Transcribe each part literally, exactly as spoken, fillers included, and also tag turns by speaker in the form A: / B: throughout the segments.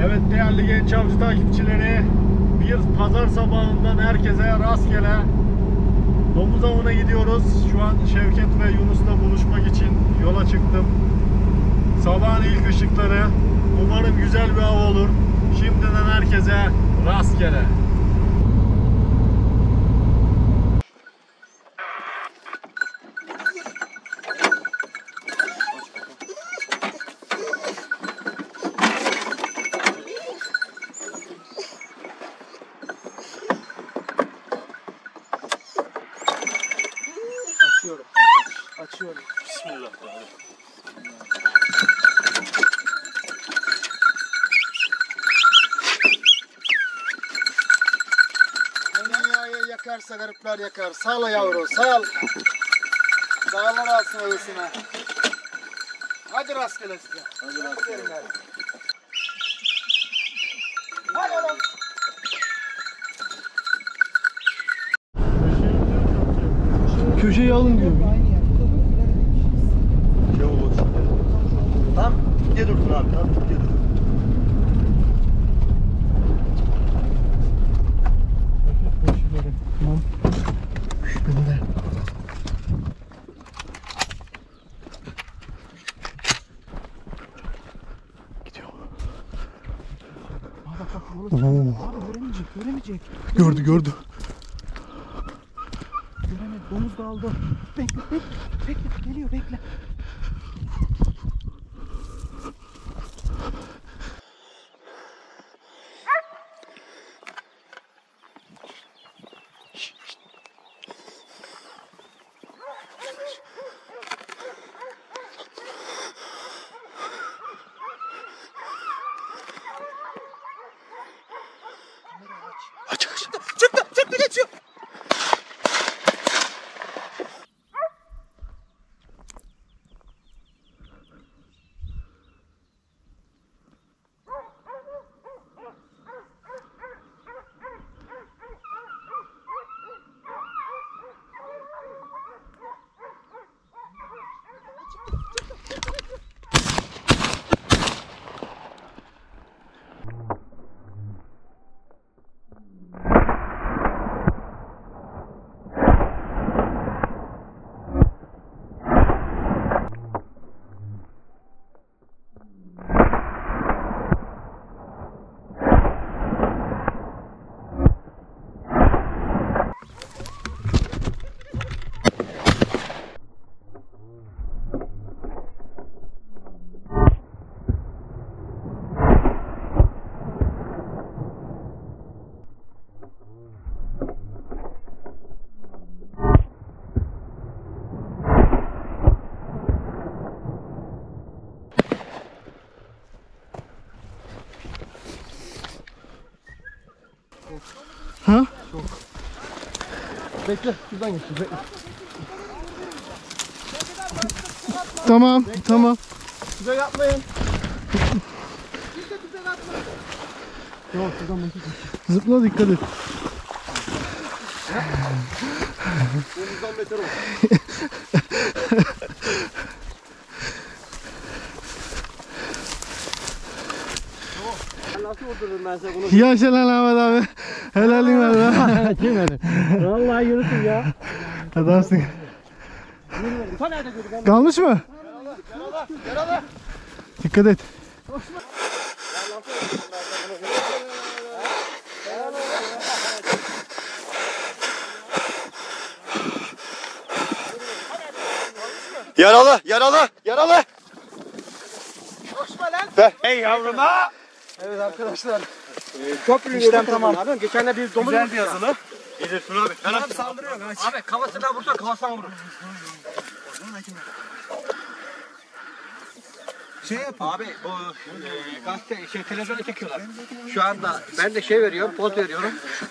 A: Evet değerli genç avcı takipçileri, bir pazar sabahından herkese rastgele domuz avına gidiyoruz. Şu an Şevket ve Yunus'la buluşmak için yola çıktım. Sabahın ilk ışıkları, umarım güzel bir av olur. Şimdiden herkese rastgele.
B: Açıyorum. Açıyorum.
A: Bismillah.
B: Dünyayı yakarsa garipler yakar. Sal yavru sal. Dağlar alsın öylesine. Hadi rastgele size. Hadi rastgele. Hadi oğlum.
A: Köşeyi alın diyor.
C: Şey olur. Tam gel dursun abi. Tam gel dursun.
A: Tamam. Şüpheliler. Gidiyor.
B: Bak bak bak.
A: Oo.
B: Abi göremeyecek, göremeyecek.
A: Gördü gördü.
B: Göremedi, domuz da aldı. Bekle, bekle, bekle, geliyor, bekle.
A: Aç aç.
B: Çıktı, çıktı, geçiyor.
A: Ha?
B: Bekle, şuradan geçiyor, bekle.
A: Tamam, tamam.
B: Size yapmayın.
A: Yok, şuradan bakayım. Zıpla, dikkat et.
B: Domuzdan beter ol. Nasıl vurdururum ben sana bunu?
A: Yaşa lan Ahmet abi. Helalin var lan.
B: Kim öyle? Vallahi yürütün ya.
A: Adamsın.
B: Ufa nerede gördük?
A: Kalmış mı?
B: Yaralı, yaralı.
A: Dikkat et.
C: Yaralı, yaralı, yaralı.
B: Koşma lan.
C: Ver. Hey yavrum ha.
B: Evet arkadaşlar.
C: Köprünün
B: İşlem tamam.
C: Abi geçen de bir domuz
B: Güzel bir yazılı.
C: Gelirsin abi. Ben abi
B: Saldırıyor kaç.
C: Abi kafasından vursa kafasından vurur.
B: Şey yapın.
C: Abi bu e, gazete şey televizyonda çekiyorlar. Şu anda ben de şey veriyorum, poz veriyorum.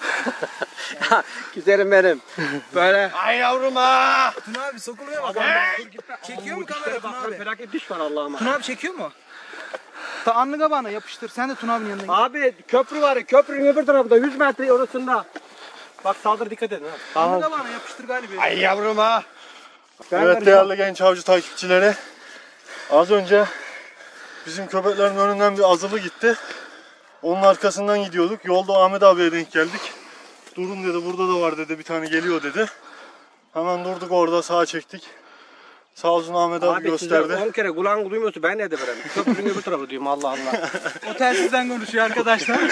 C: Güzelim benim. Böyle. Ay yavrum ha.
B: Tuna abi sokuluyor bak. Çekiyor mu kamera Tuna abi?
C: Felaket diş var Allah'ıma.
B: Tuna abi çekiyor mu? Ta anlıga bana yapıştır. Sen de Tuna abinin yanına git.
C: Abi köprü var. Köprünün öbür tarafında yüz metre orasında. Bak saldır dikkat edin ha.
B: Anlıga bana yapıştır galiba.
C: Ay yavrum ha.
A: Evet değerli genç avcı takipçileri. Az önce bizim köpeklerin önünden bir azılı gitti. Onun arkasından gidiyorduk. Yolda Ahmet abiye denk geldik. Durun dedi, burada da var dedi, bir tane geliyor dedi. Hemen durduk orada, sağa çektik. Sağ olsun Ahmet abi, abi gösterdi.
C: on kere kulağın duymuyorsa ben ne de vereyim. Köprünün öbür tarafı diyorum, Allah Allah.
B: O telsizden konuşuyor arkadaşlar.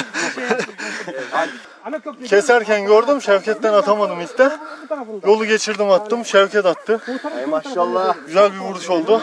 A: Keserken gördüm, Şevket'ten atamadım ilk de. Yolu geçirdim, attım, Şevket attı.
C: Ey maşallah.
A: Güzel bir vuruş oldu.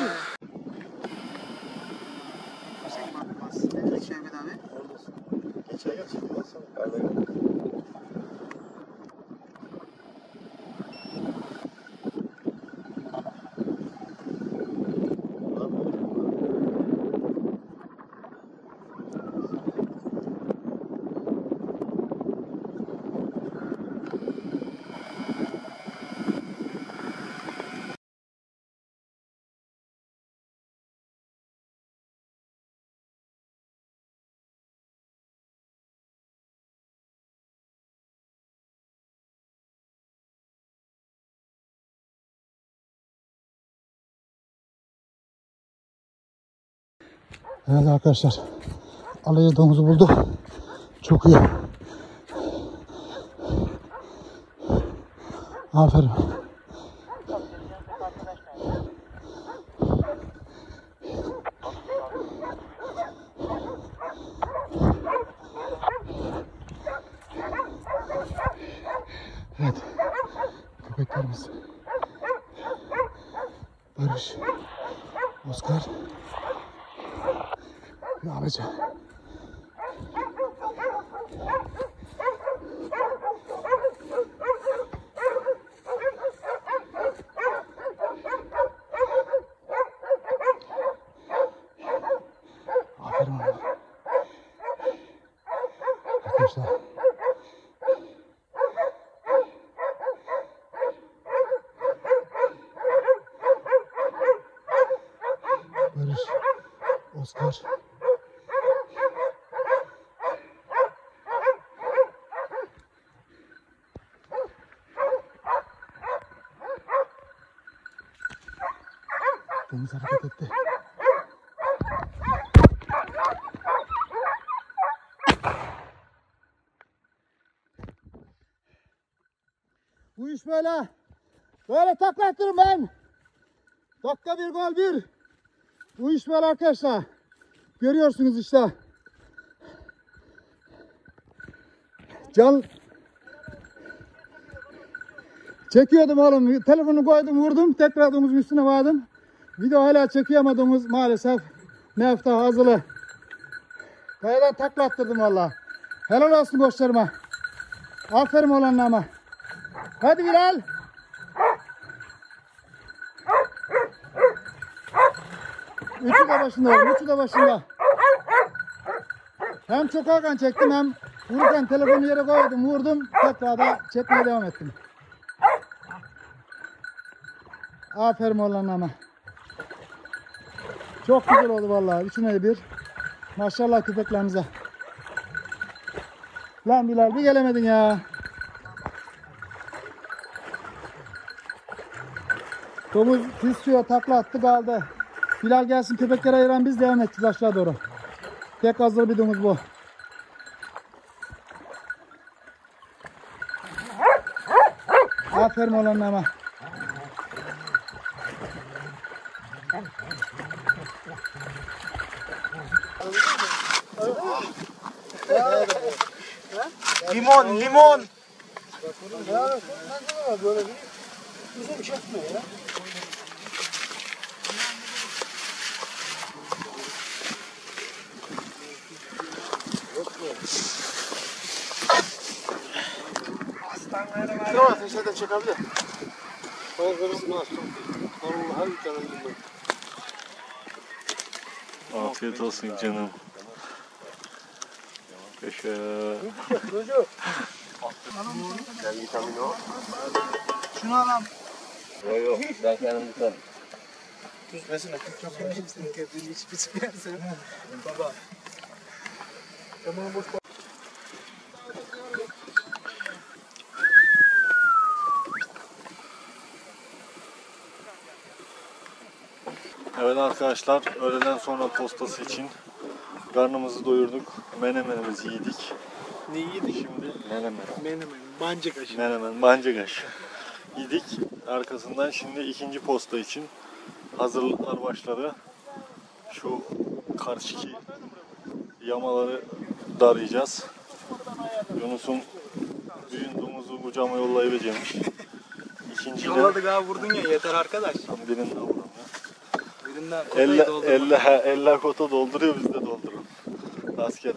D: Evet arkadaşlar, alayı domuzu bulduk. Çok iyi. Aferin. Evet, köpeklerimiz Barış, Oscar ve Ahmetcan. Aferin ona. Arkadaşlar. Barış, Oscar. Domuz hareket etti. Bu iş böyle. Böyle taklattırım ben. Dakika bir gol bir. Bu iş böyle arkadaşlar. Görüyorsunuz işte. Can çekiyordum oğlum. Telefonu koydum, vurdum. Tekrar domuzun üstüne vardım. Video hala çekemedomuz maalesef. Mefta hazırlı. Kayadan taklattırdım valla. Helal olsun koçlarıma. Aferin olanlarıma. Hadi Bilal. Üçü de başında oğlum. Üçü de başında. Hem çok hakan çektim hem vururken telefonu yere koydum, vurdum. Tekrar da çekmeye devam ettim. Aferin olanlarıma. Çok güzel oldu vallahi. Üçüne bir. Maşallah köpeklerimize. Lan Bilal bir gelemedin ya. Domuz titriyor, takla attı kaldı. Bilal gelsin, köpeklere ayıran biz devam edeceğiz aşağı doğru. Tek hazır bir domuz bu. Aferin olanlarıma.
B: Limon, limon.
D: Böyle bir uzun çekme ya.
B: Tamam, ateşe de çıkabilir.
A: Afiyet olsun canım. Yaşa.
B: Şunu alalım.
C: Yok yok, ben kendim tutarım.
B: Tuzmasına çok sevmişsin kedini hiç biçmezsen. Baba. Tamam boş.
A: Evet arkadaşlar, öğleden sonra postası için Karnımızı doyurduk. Menemenimizi yedik.
B: Ne yedik?
A: Şimdi menemen.
B: Menemen, bancık aşı.
A: Menemen, bancık aşı. Yedik. Arkasından şimdi ikinci posta için hazırlıklar başladı. Şu karşıki yamaları darayacağız. Yunus'un düğün domuzu kucağıma yollayıvereceğimiş. İkinci
B: Yolladık abi, vurdun ya, yeter arkadaş.
A: birinin de vurun.
B: Birinden kotayı
A: Elle,
B: doldurma.
A: elle, he, eller kota dolduruyor, biz de doldurun. Rastgele.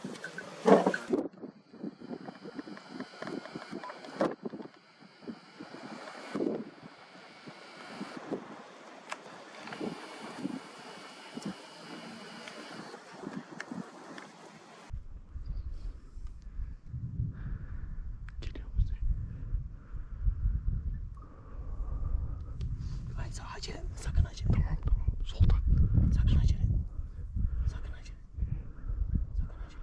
C: Acele, sakın acele. Tamam tamam. Soldan. Sakın acele. Sakın acele. Sakın acele.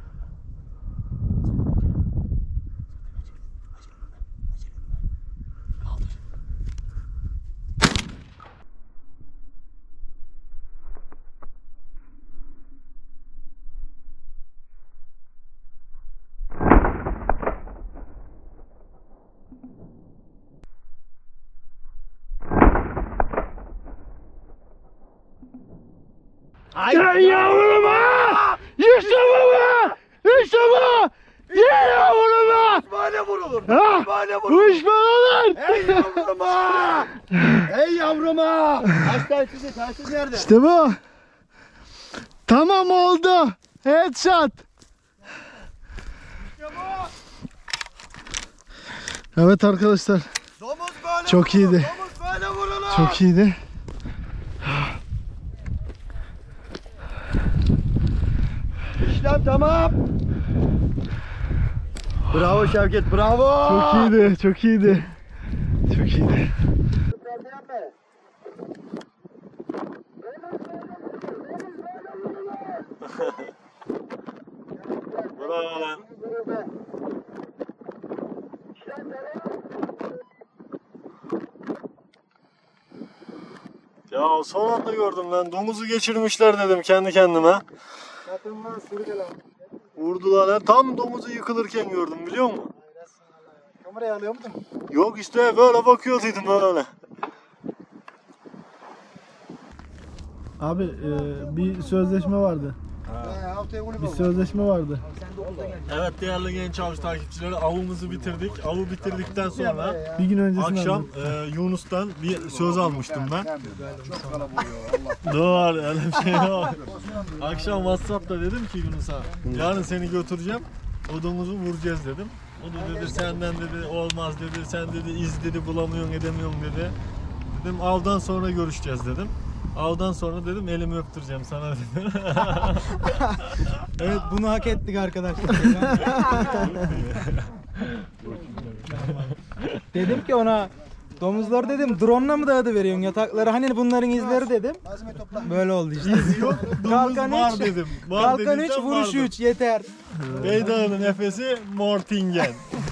C: Sakın acele. Acele etme. Kaldır.
D: Gel yavruma! Yusuf'uma! Yusuf'uma! Gel yavruma!
C: Böyle vurulur.
D: Ha?
C: Böyle vurulur.
D: Düşmanlar!
C: Ey yavruma! Ey yavruma! Kaç telsizi, telsiz nerede?
D: İşte bu. Tamam oldu. Headshot. Evet arkadaşlar.
C: Domuz böyle
D: Çok
C: vurulur.
D: iyiydi.
C: Domuz böyle vurulur.
D: Çok iyiydi.
C: İşlem tamam. Bravo Şevket, bravo.
D: Çok iyiydi. Çok iyiydi. Çok iyiydi.
A: Bravo lan. Ya son anda gördüm lan. Domuzu geçirmişler dedim kendi kendime. Vurdular lan. Tam domuzu yıkılırken gördüm, biliyor musun?
D: Kamerayı alıyor musun?
A: Yok işte böyle bakıyordum böyle.
E: Abi e, bir sözleşme vardı. Bir sözleşme vardı.
A: Evet değerli genç avcı takipçileri, avımızı bitirdik. Avı bitirdikten sonra
E: Bir gün öncesinde
A: akşam e, Yunus'tan bir söz almıştım ben. Doğru, öyle bir şey yok. Akşam WhatsApp'ta dedim ki Yunus'a, yarın seni götüreceğim, o domuzu vuracağız dedim. O da dedi senden dedi olmaz dedi, sen dedi iz dedi bulamıyorsun edemiyorsun dedi. Dedim avdan sonra görüşeceğiz dedim. Avdan sonra dedim elimi öptüreceğim sana dedim.
B: Evet, bunu hak ettik arkadaşlar. Dedim ki ona, domuzlar dedim drone'la mı dağıdı veriyorsun yatakları, hani bunların izleri dedim. Böyle oldu işte.
A: Yok, domuz
B: Kalkan
A: var
B: üç,
A: dedim. Var
B: Kalkan üç,
A: dediysem
B: vuruş
A: vardı.
B: üç yeter.
A: Beydağ'ın nefesi Mortingen.